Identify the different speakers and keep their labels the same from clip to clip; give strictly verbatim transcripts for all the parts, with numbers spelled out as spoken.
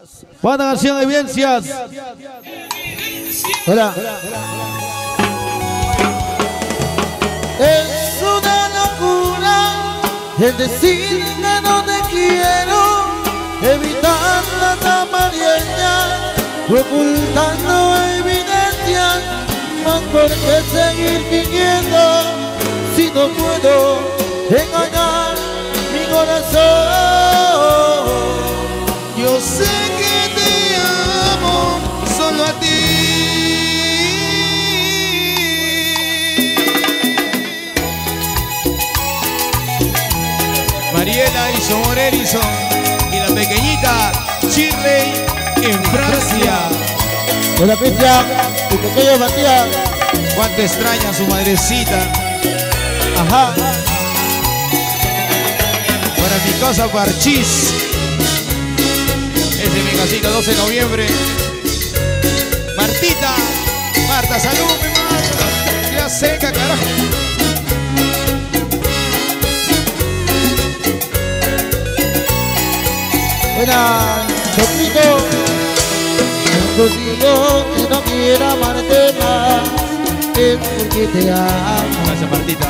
Speaker 1: Buena canción, Evidencias. Hola.
Speaker 2: Es una locura el decir que no te quiero, evitar las apariencias, ocultando evidencias. Más por qué seguir fingiendo si no puedo engañar mi corazón.
Speaker 3: Yo sé que te amo solo a ti. Mariela y Somor Erison y la pequeñita Shirley en Francia.
Speaker 2: Hola Cristian, tu pequeño Matías.
Speaker 3: Cuánto extraña a su madrecita.
Speaker 2: Ajá.
Speaker 3: Para mi casa Parchís. Ese es mi casita, doce de noviembre. Martita, Marta, salud, mi Marta. Ya seca, carajo.
Speaker 2: Buenas, Choclito. Cuando digo que no quiero amarte más, es porque te amo.
Speaker 3: Gracias, Martita.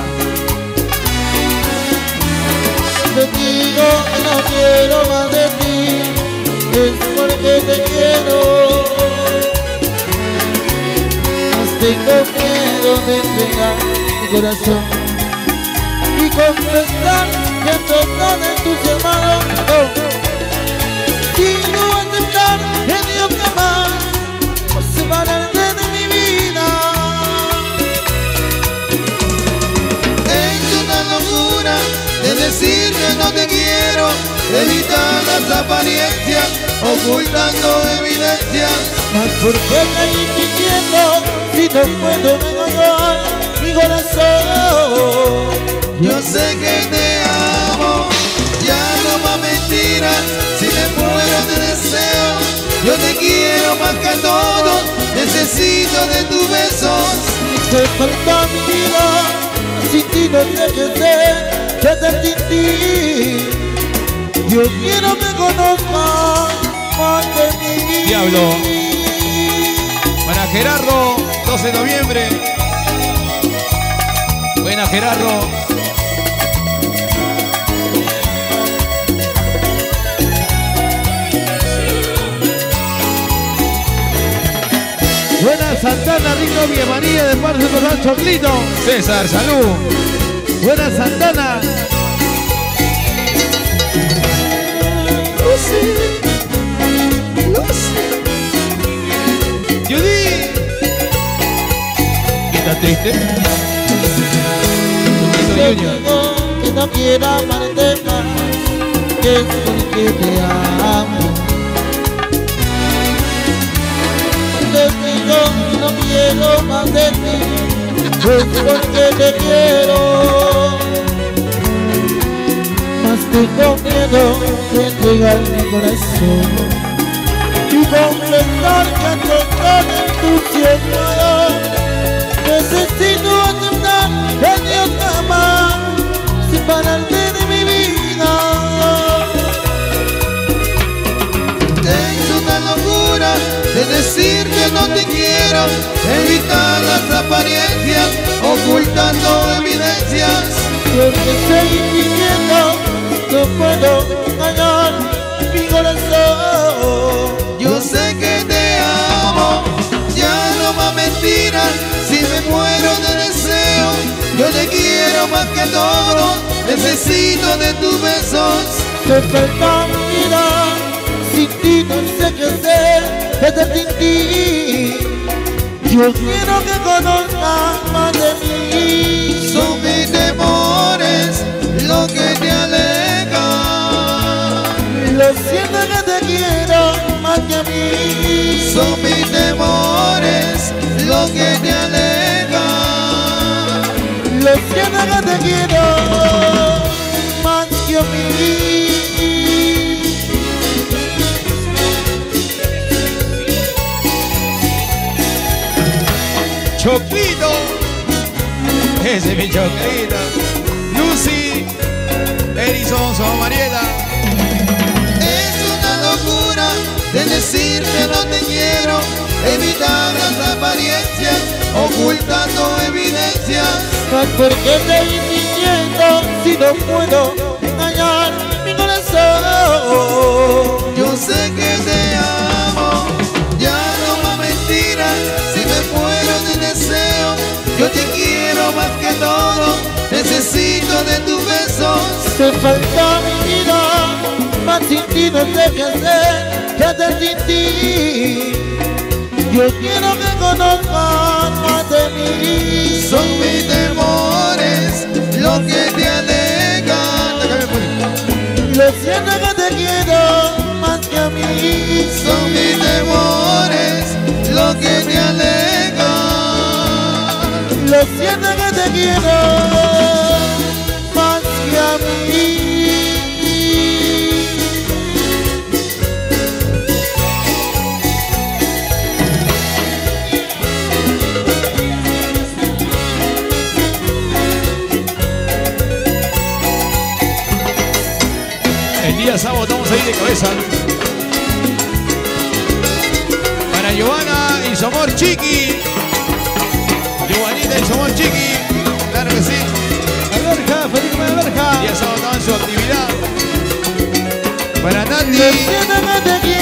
Speaker 2: Te digo que no quiero más de ti, es porque te quiero. Mas tengo miedo de entregar mi corazón y confesar que estoy tan entusiasmado. No. Si no aceptar el Dios que más por separarte de mi vida.
Speaker 3: Es una locura de decir que no te quiero, evitar las apariencias, ocultando evidencias.
Speaker 2: Mas ¿por qué seguir fingiendo si no puedo engañar mi corazón?
Speaker 3: Yo sé que te amo, ya no más mentiras. Si me muero de deseo, yo te quiero más que a todos. Necesito de tus besos.
Speaker 2: Te falta mi vida, sin ti no sé qué sé, qué hacer sin ti. Yo quiero que conozcas más de mí.
Speaker 3: Diablo. Para Gerardo, doce de noviembre. Buena, Gerardo.
Speaker 1: Buena Santana, Rico Villamaría de parte de Don Choclito.
Speaker 3: César, salud.
Speaker 1: Buena Santana.
Speaker 3: Lucy, Lucy. Judy. ¿Estás triste?
Speaker 2: Te digo que no quiero amarte más, que es porque te amo. Te digo que no quiero más de ti, es porque te quiero. Mas tengo miedo de entregar mi corazón y confesar que estoy tan entusiasmado. Necesito aceptar que Dios te ama, separarte de mi vida.
Speaker 3: Es una locura de decir que no te quiero, evitar las apariencias, ocultando evidencias.
Speaker 2: Porque seguir viviendo, no puedo engañar mi corazón.
Speaker 3: Yo sé que te amo, ya no más mentiras. Si me muero de deseo, yo te quiero más que todo. Necesito de tus besos.
Speaker 2: Te falta mi vida, sin ti no sé qué hacer, qué hacer sin ti. Yo quiero que conozcas más de mí.
Speaker 3: Son mis temores lo que te aleja.
Speaker 2: Lo siento que te quiero más que a mí.
Speaker 3: Son mis temores lo que te aleja.
Speaker 2: Lo siento que te quiero más que a mí.
Speaker 3: Choclito, ese es mi Choclito. Lucy, Erison, Somar Mariela. Es una locura de decirte no te quiero, evitar las apariencias, ocultando evidencias.
Speaker 2: Mas ¿por qué te mintiendo si no puedo engañar mi corazón?
Speaker 3: Yo sé que te amo, ya no más mentiras, si me muero de deseo, yo te quiero más que todo, necesito de tus besos.
Speaker 2: Te falta mi vida, más sin ti no sé qué hacer, qué hacer sin ti. Yo quiero que conozcas más de mí.
Speaker 3: Son mis temores los que te alejan.
Speaker 2: Lo siento que te quiero más que a mí.
Speaker 3: Son mis temores los que te alejan.
Speaker 2: Lo siento que te quiero más que a mí.
Speaker 1: El día sábado estamos ahí de cabeza. Para Giovanna y Somor Chiqui. Giovanita y Somor Chiqui. Claro que sí. Alberja, feliz de Alberja. El día sábado estaba en su actividad. Para Nati.
Speaker 2: Lo siento que te quiero